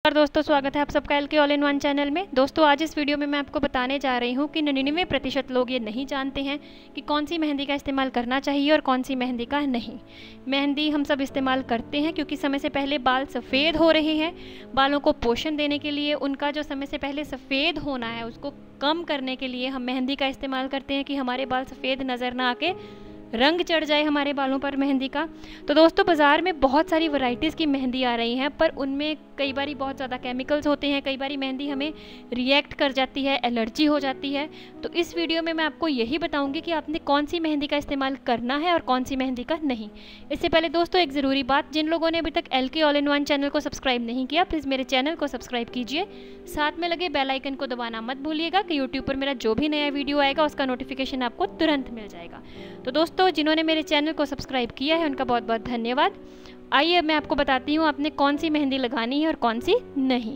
और दोस्तों स्वागत है आप सबका L K all in one channel में। दोस्तों आज इस वीडियो में मैं आपको बताने जा रही हूँ कि 99% लोग ये नहीं जानते हैं कि कौन सी मेहंदी का इस्तेमाल करना चाहिए और कौन सी मेहंदी का नहीं। मेहंदी हम सब इस्तेमाल करते हैं क्योंकि समय से पहले बाल सफ़ेद हो रहे हैं। बालों को पोषण देने के लिए उनका जो समय से पहले सफ़ेद होना है उसको कम करने के लिए हम मेहंदी का इस्तेमाल करते हैं कि हमारे बाल सफ़ेद नज़र ना आके रंग चढ़ जाए हमारे बालों पर मेहंदी का। तो दोस्तों बाज़ार में बहुत सारी वैरायटीज़ की मेहंदी आ रही हैं, पर उनमें कई बारी बहुत ज़्यादा केमिकल्स होते हैं, कई बारी मेहंदी हमें रिएक्ट कर जाती है, एलर्जी हो जाती है। तो इस वीडियो में मैं आपको यही बताऊंगी कि आपने कौन सी मेहंदी का इस्तेमाल करना है और कौन सी मेहंदी का नहीं। इससे पहले दोस्तों एक ज़रूरी बात, जिन लोगों ने अभी तक L K all in one channel को सब्सक्राइब नहीं किया प्लीज़ मेरे चैनल को सब्सक्राइब कीजिए, साथ में लगे बेल आइकन को दबाना मत भूलिएगा कि यूट्यूब पर मेरा जो भी नया वीडियो आएगा उसका नोटिफिकेशन आपको तुरंत मिल जाएगा। तो दोस्तों जिन्होंने मेरे चैनल को सब्सक्राइब किया है उनका बहुत बहुत धन्यवाद। आइए मैं आपको बताती हूँ आपने कौन सी मेहंदी लगानी है और कौन सी नहीं।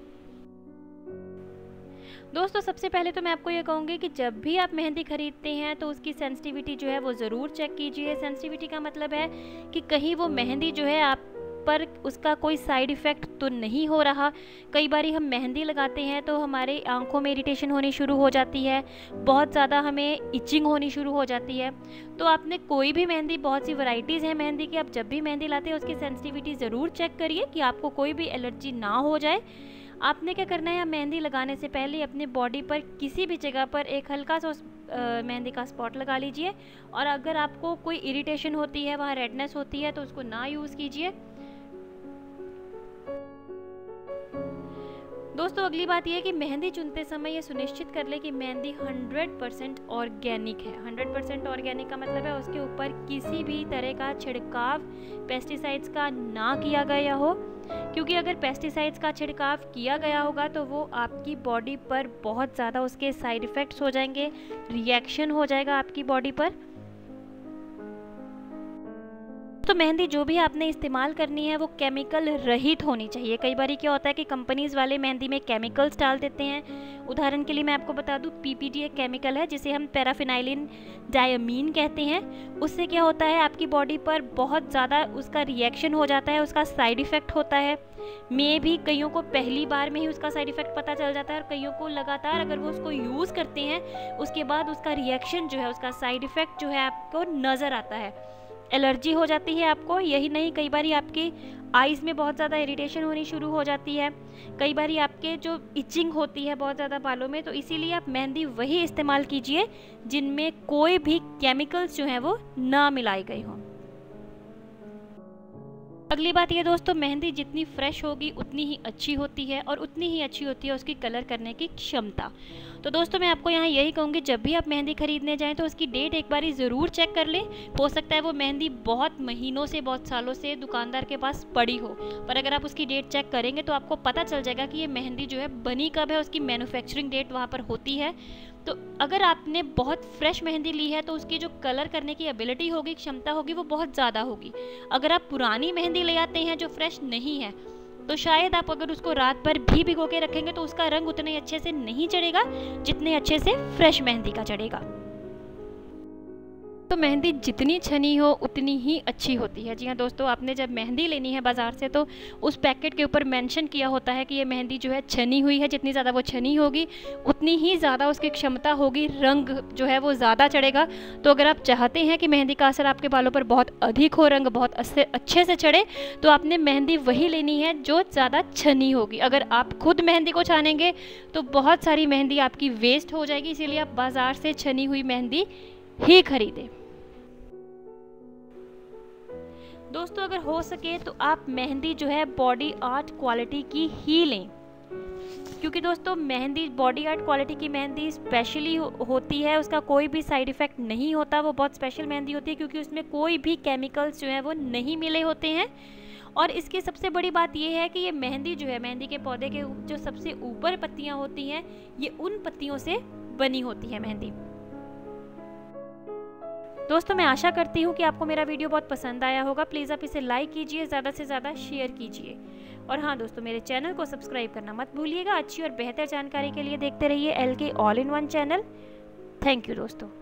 दोस्तों सबसे पहले तो मैं आपको ये कहूँगी कि जब भी आप मेहंदी खरीदते हैं तो उसकी सेंसिटिविटी जो है वो ज़रूर चेक कीजिए। सेंसिटिविटी का मतलब है कि कहीं वो मेहंदी जो है आप पर उसका कोई साइड इफ़ेक्ट तो नहीं हो रहा। कई बारी हम मेहंदी लगाते हैं तो हमारे आंखों में इरिटेशन होनी शुरू हो जाती है, बहुत ज़्यादा हमें इचिंग होनी शुरू हो जाती है। तो आपने कोई भी मेहंदी, बहुत सी वैरायटीज़ हैं मेहंदी की, आप जब भी मेहंदी लाते हैं उसकी सेंसिटिविटी ज़रूर चेक करिए कि आपको कोई भी एलर्जी ना हो जाए। आपने क्या करना है, मेहंदी लगाने से पहले अपने बॉडी पर किसी भी जगह पर एक हल्का सा मेहंदी का स्पॉट लगा लीजिए। और अगर आपको कोई इरिटेशन होती है, वहाँ रेडनेस होती है, तो उसको ना यूज़ कीजिए। दोस्तों अगली बात यह है कि मेहंदी चुनते समय ये सुनिश्चित कर ले कि मेहंदी 100% ऑर्गेनिक है। 100% ऑर्गेनिक का मतलब है उसके ऊपर किसी भी तरह का छिड़काव पेस्टिसाइड्स का ना किया गया हो, क्योंकि अगर पेस्टिसाइड्स का छिड़काव किया गया होगा तो वो आपकी बॉडी पर बहुत ज़्यादा उसके साइड इफ़ेक्ट्स हो जाएंगे, रिएक्शन हो जाएगा आपकी बॉडी पर। तो मेहंदी जो भी आपने इस्तेमाल करनी है वो केमिकल रहित होनी चाहिए। कई बार क्या होता है कि कंपनीज़ वाले मेहंदी में केमिकल्स डाल देते हैं। उदाहरण के लिए मैं आपको बता दूं, पीपीडी एक केमिकल है जिसे हम पैराफिनाइलिन डायमीन कहते हैं। उससे क्या होता है आपकी बॉडी पर बहुत ज़्यादा उसका रिएक्शन हो जाता है, उसका साइड इफ़ेक्ट होता है। में भी कईयों को पहली बार में ही उसका साइड इफ़ेक्ट पता चल जाता है और कईयों को लगातार अगर वो उसको यूज़ करते हैं उसके बाद उसका रिएक्शन जो है, उसका साइड इफ़ेक्ट जो है आपको नज़र आता है, एलर्जी हो जाती है आपको। यही नहीं, कई बार आपकी आइज़ में बहुत ज़्यादा इरिटेशन होनी शुरू हो जाती है, कई बार आपके जो इचिंग होती है बहुत ज़्यादा बालों में। तो इसीलिए आप मेहंदी वही इस्तेमाल कीजिए जिनमें कोई भी केमिकल्स जो हैं वो ना मिलाए गए हों। अगली बात ये दोस्तों, मेहंदी जितनी फ्रेश होगी उतनी ही अच्छी होती है और उतनी ही अच्छी होती है उसकी कलर करने की क्षमता। तो दोस्तों मैं आपको यहाँ यही कहूँगी, जब भी आप मेहंदी खरीदने जाएं तो उसकी डेट एक बारी ज़रूर चेक कर लें। हो सकता है वो मेहंदी बहुत महीनों से, बहुत सालों से दुकानदार के पास पड़ी हो, पर अगर आप उसकी डेट चेक करेंगे तो आपको पता चल जाएगा कि ये मेहंदी जो है बनी कब है, उसकी मैन्युफैक्चरिंग डेट वहाँ पर होती है। तो अगर आपने बहुत फ्रेश मेहंदी ली है तो उसकी जो कलर करने की एबिलिटी होगी, क्षमता होगी, वो बहुत ज़्यादा होगी। अगर आप पुरानी मेहंदी ले आते हैं जो फ्रेश नहीं है तो शायद आप अगर उसको रात भर भी भिगो के रखेंगे तो उसका रंग उतने अच्छे से नहीं चढ़ेगा जितने अच्छे से फ्रेश मेहंदी का चढ़ेगा। तो मेहंदी जितनी छनी हो उतनी ही अच्छी होती है। जी हाँ दोस्तों, आपने जब मेहंदी लेनी है बाज़ार से तो उस पैकेट के ऊपर मेंशन किया होता है कि ये मेहंदी जो है छनी हुई है। जितनी ज़्यादा वो छनी होगी उतनी ही ज़्यादा उसकी क्षमता होगी, रंग जो है वो ज़्यादा चढ़ेगा। तो अगर आप चाहते हैं कि मेहंदी का असर आपके बालों पर बहुत अधिक हो, रंग बहुत अच्छे से चढ़े, तो आपने मेहंदी वही लेनी है जो ज़्यादा छनी होगी। अगर आप खुद मेहंदी को छानेंगे तो बहुत सारी मेहंदी आपकी वेस्ट हो जाएगी, इसीलिए आप बाज़ार से छनी हुई मेहंदी ही खरीदें। दोस्तों अगर हो सके तो आप मेहंदी जो है बॉडी आर्ट क्वालिटी की ही लें, क्योंकि दोस्तों मेहंदी बॉडी आर्ट क्वालिटी की मेहंदी स्पेशली होती है, उसका कोई भी साइड इफ़ेक्ट नहीं होता। वो बहुत स्पेशल मेहंदी होती है क्योंकि उसमें कोई भी केमिकल्स जो हैं वो नहीं मिले होते हैं। और इसकी सबसे बड़ी बात यह है कि ये मेहंदी जो है, मेहंदी के पौधे के जो सबसे ऊपर पत्तियाँ होती हैं, ये उन पत्तियों से बनी होती है मेहंदी। दोस्तों मैं आशा करती हूँ कि आपको मेरा वीडियो बहुत पसंद आया होगा। प्लीज़ आप इसे लाइक कीजिए, ज़्यादा से ज़्यादा शेयर कीजिए। और हाँ दोस्तों, मेरे चैनल को सब्सक्राइब करना मत भूलिएगा। अच्छी और बेहतर जानकारी के लिए देखते रहिए L K all in one channel. Thank you दोस्तों।